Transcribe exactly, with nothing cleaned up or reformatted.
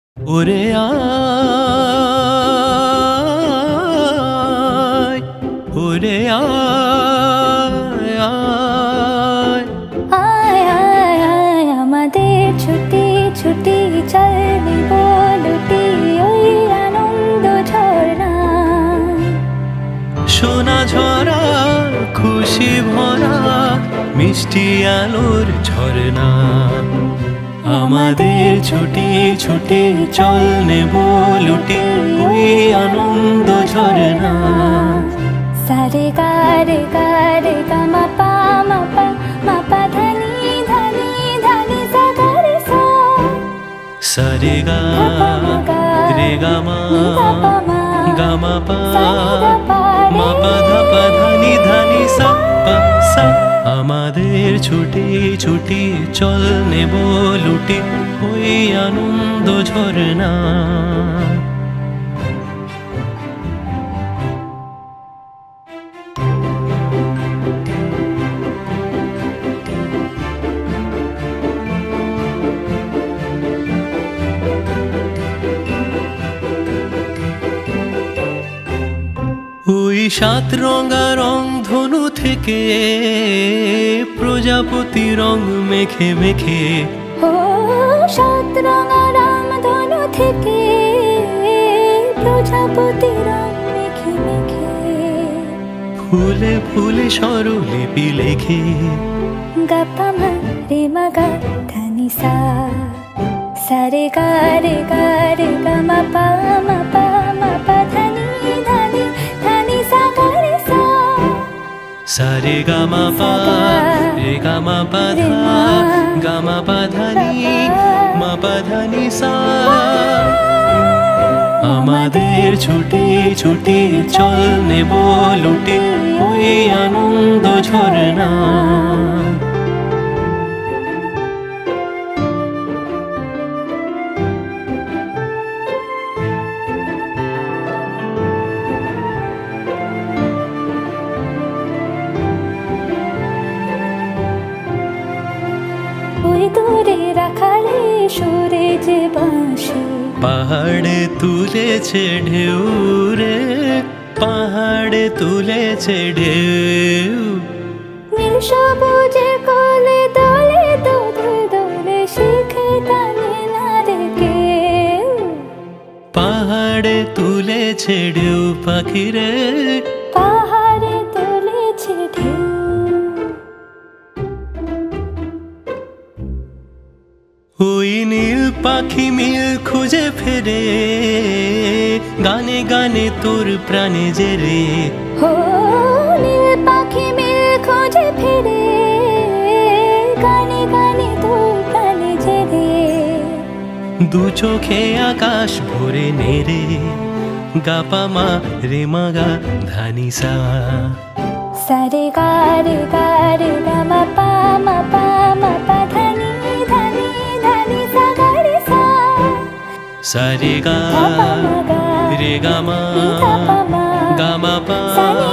ওরে আয়, ওরে আয়, আয়, আয় আয় আয় আমাদের ছুটি ছুটি চল নিব লুটি ওই আনন্দ ঝর্ণা। সোনা ঝরা খুশি ভরা মিষ্টি আলোর ঝর্ণা। আমাদের ছুটি ছুটি চল নেব লুটি ওই আনন্দ ঝর্ণা। সারে গা রে গা রে গা মা পা মা পা মা পা ধানি ধানি ধানি সা গা রে সা। সারে গা রে গা মা গা মা পা মা পা ধা পা ধানি ধানি সা পা সা। আমাদের ছুটি ছুটি চল নেব লুটি ওই আনন্দ ঝর্ণা। ওই সাত রঙা রং ধনু থেকে প্রজাপতি রং মেখে মেখে, ও সাত রঙা রাম ধনু থেকে প্রজাপতি রং মেখে মেখে, ফুলে ফুলে স্বরলিপি লেখে। গা পা মা রে মা গা ধানি সা। সারে গা রে গা রে গা মা পা মা পা মা পা ধানি ধানি ধানি সা গা রে সা। সারে গা মা পা রে গা মা পা ধা গা মা পা ধানি মা পা ধানি সা। আমাদের ছুটি ছুটি চল নেব লুটি ওই আনন্দ ঝর্ণা। ওই দূরে রাখালে সুরে যে বাঁশি, পাহাড়ে তুলেছে ঢেউ রে, পাহাড়ে তুলেছে ঢেউ। নীল সবুজে কোলে দোলে দোলে দোলে শিখে টানে না রে কেউ। পাহাড়ে তুলেছে ঢেউ পাখি রে, পাহাড়ে তুলেছে ঢেউ। ওই নীল পাখি মিল খুঁজে ফেরে, গানে গানে তোর প্রাণে জেরে। ও নীল পাখি মিল খোঁজে ফেরে, গানে গানে তোর প্রাণে জেরে। দু চোখে আকাশ ভরে নেরে, গা পা মা রে মা গা ধানি সা। সারে গা রে গা রে গা মা পা মা পা মা পা ধানি ধানি ধানি সা গা রে সা। সারে গা রে গা মা গা মা পা